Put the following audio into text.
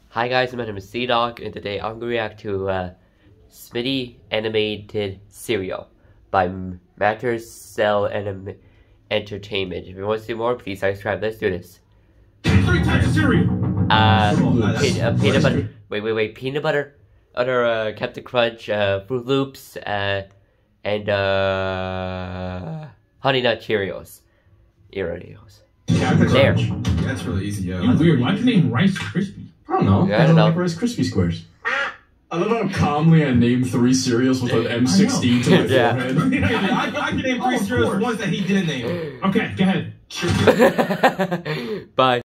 Hi guys, my name is cdog, and today I'm going to react to smii7y animated cereal by Matter Cell Entertainment. If you want to see more, please subscribe. Let's do this. 3 types of cereal. Peanut butter. Wait. Peanut butter, other Captain Crunch, Fruit Loops, and Honey Nut Cheerios. Cheerios. There. That's really easy, yeah. You weird. Why'd you name Rice Krispie? I don't know. Yeah, I don't know. Like Rice Krispie Squares. I love how calmly I named 3 cereals with an M16 to my forehead. I can name 3 cereals, ones that he didn't name. Okay, go ahead. Bye.